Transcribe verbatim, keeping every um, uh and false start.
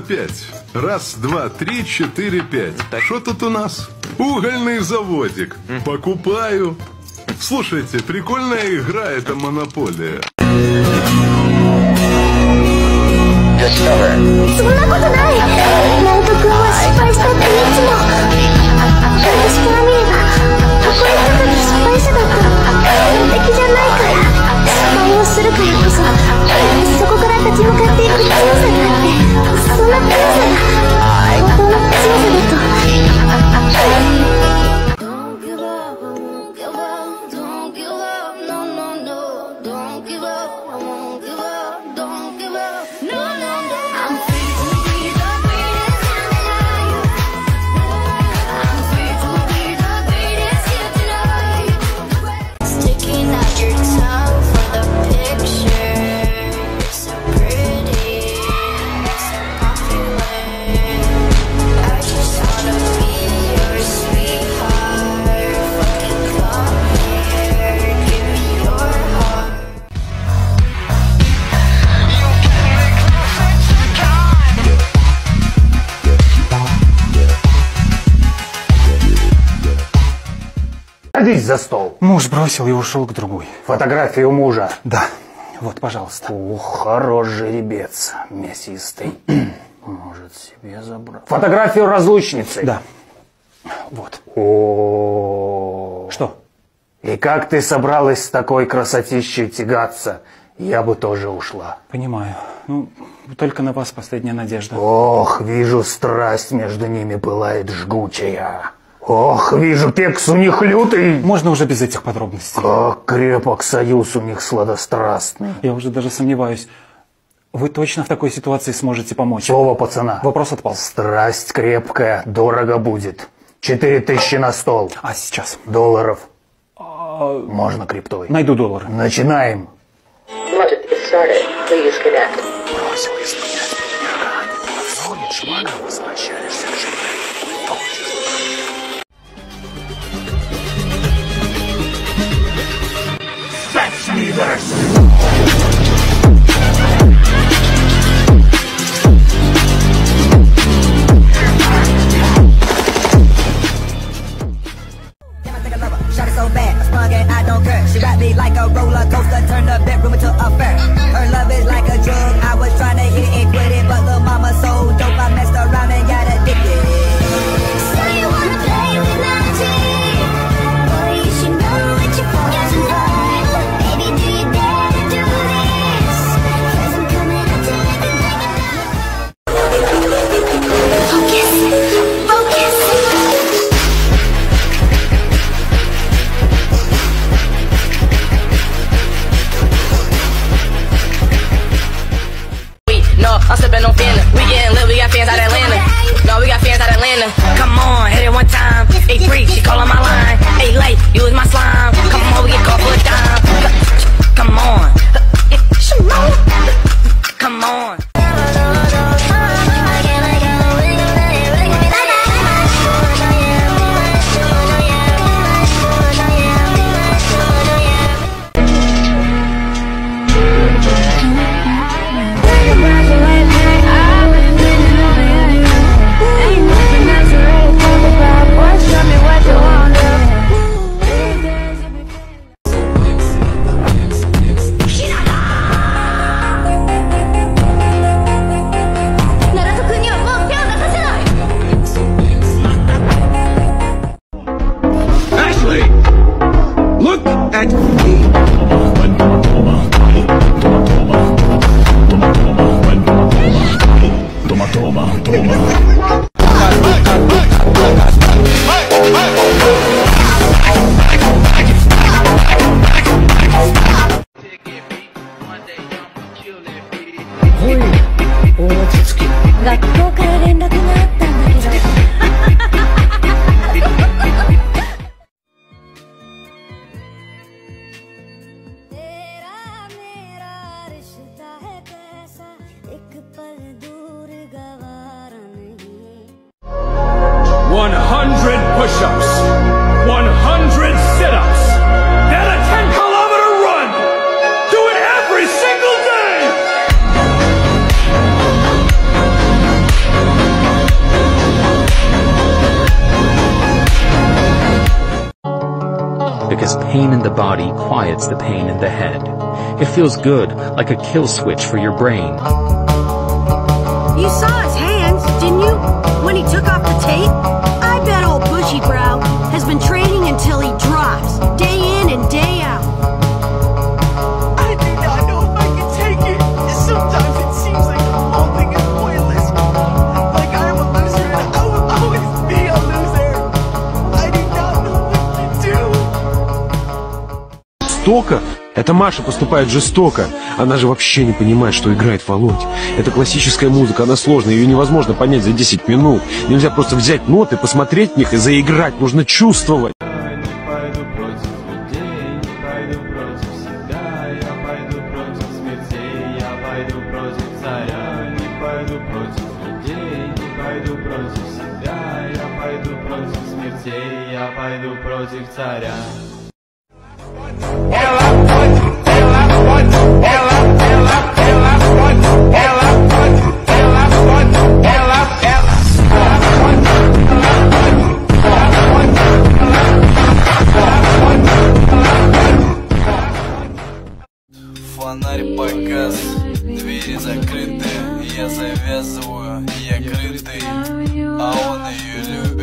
пять. Раз, два, три, четыре, пять. Что тут у нас? Угольный заводик. Покупаю. Слушайте, прикольная игра, это Монополия. そんなことない。ナルト君は失敗したっていつも。私から見ればここにいた時失敗者だった。完璧じゃないから失敗をするからこそそこから立ち向かっていく強さがあって、そんな強さが本当の強さだと。 Садись за стол. Муж бросил и ушел к другой. Фотографии у мужа. Да. Вот, пожалуйста. Ух, хорош жеребец, мясистый. Может себе забрать. Фотографию разлучницы. Да. Вот. О. Что? И как ты собралась с такой красотищей тягаться? Я бы тоже ушла. Понимаю. Ну, только на вас последняя надежда. Ох, вижу, страсть между ними пылает жгучая. Ох, вижу, кекс у них лютый. Можно уже без этих подробностей. Как крепок союз у них сладострастный. Я уже даже сомневаюсь. Вы точно в такой ситуации сможете помочь? Слово пацана. Вопрос отпал. Страсть крепкая, дорого будет. Четыре тысячи на стол. А сейчас? Долларов. А... Можно криптой. Найду доллары. Начинаем. Бросил изменять меня. Подходит шмага, возвращаешься к жизни. She wrapped me like a roller coaster, turned the bedroom into a fair. Her love is like a drug, I was trying to hit it and quit it, but the mama so dope, I messed around and got addicted. So you wanna play with magic? Boy, you should know what you're for tonight. Baby, do you dare to do this? Cause I'm coming up to make it like a focus, focus. I'm sipping on Fender. We getting lit, we got fans out Atlanta. No, we got fans out Atlanta. Come on, hit it one time. Hey, free, she calling my line. Hey, late, you was my slime. Come on, we get caught for a dime. Come on. Come on. एक पल दूर गवारा नहीं because pain in the body quiets the pain in the head. It feels good, like a kill switch for your brain. You saw his hands, didn't you? When he took off the tape? I bet old Bushy Brow has been training until he drops, day in and day out. I do not know if I can take it. Sometimes it seems like the whole thing is pointless. Like I'm a loser and I will always be a loser. I do not know what to do. Жестоко? Это Маша поступает жестоко. Она же вообще не понимает, что играет Володь. Это классическая музыка, она сложная, ее невозможно понять за десять минут. Нельзя просто взять ноты, посмотреть в них и заиграть, нужно чувствовать. Фонарь погас, двери закрыты, я завязываю, я крытый, а он ее любит.